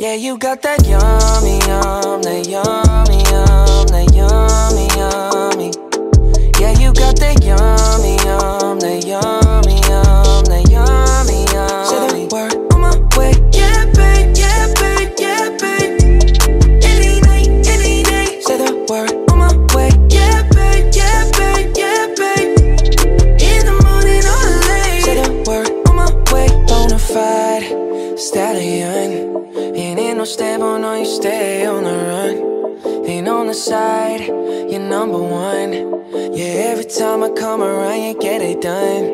Yeah, you got that yummy, that yummy, that yummy, yummy. Yeah, you got that yummy, that yummy, that yummy, yummy. Say the word on my way. Yeah, babe, yeah, babe, yeah, babe. Any night, any day. Say the word on my way. Yeah, babe, yeah, babe, yeah, babe. In the morning or late. Say the word on my way. Bona fide stallion. Ain't no stable, no, you stay on the run. Ain't on the side, you're number one. Yeah, every time I come around, you get it done.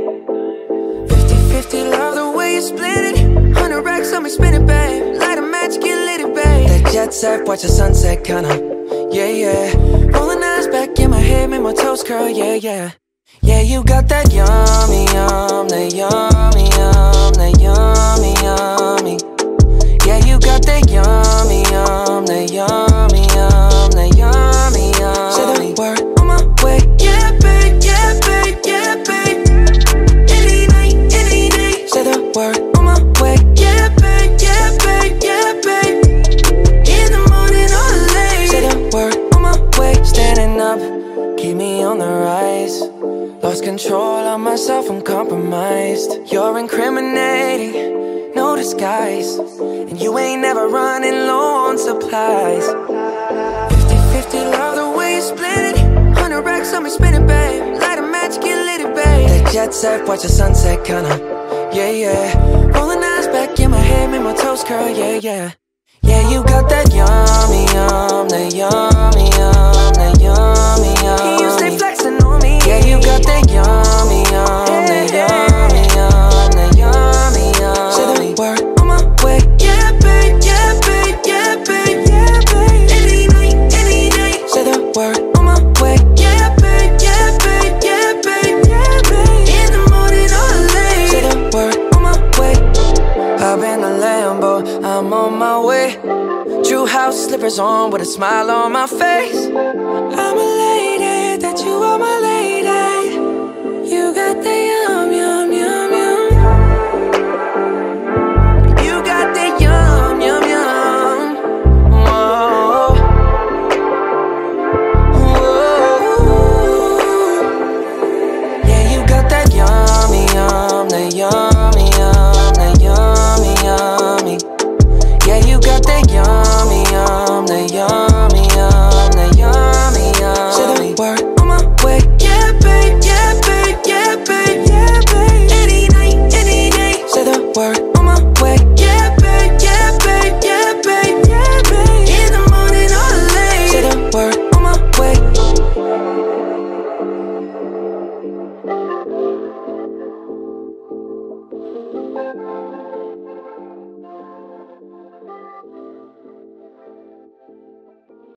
50-50, love the way you split it. 100 racks on me, spin it, babe. Light a match, get litty, babe. That jet set, watch the sunset, kinda. Yeah, yeah. Rolling eyes back in my head, make my toes curl, yeah, yeah. Yeah, you got that yummy, that yummy, that yummy, yummy. Yeah, you got that yummy, that yummy, that yummy, yummy. Say the word on my way. Yeah, babe, yeah, babe, yeah, babe. Any night, any day. Say the word on my way. Yeah, babe, yeah, babe, yeah, babe. In the morning or late. Say the word on my way. Standing up, keep me on the rise. Lost control of myself, I'm compromised. You're incriminating, no disguise. And you ain't never running low on supplies. 50-50, love the way you split it. 100 racks on me, spin it, babe. Light a match, get litty, babe. That jet set, watch the sunset, kinda. Yeah, yeah. Rolling eyes back in my head, make my toes curl, yeah, yeah. Yeah, you got that yummy, that yummy, that yummy, yummy. You stay flexing on me. Yeah, you got that yummy, that yummy, that yummy, yummy. Say the word on my way. Yeah, babe, yeah, babe, yeah, babe, yeah, babe. Any night, any day. Say the word on my way. Yeah, babe, yeah, babe, yeah, babe, yeah, babe. In the morning or late. Say the word on my way. Hop in the Lambo, I'm on my way. True house slippers on with a smile on my face. I'm elated that you are my lady. You got the yum, yum, yum, yum. You got the yum, yum, yum. Whoa. Whoa. Yeah, you got that yummy, that yummy, that yummy, yummy. Yeah, you got that yummy, that yummy, that yummy, yummy. Say the word on my way. Yeah, babe, yeah, babe, yeah, babe, yeah, babe. Any night, any day. Say the word on my way. Yeah, babe, yeah, babe, yeah, babe, yeah, babe. In the morning or late. Say the word on my way.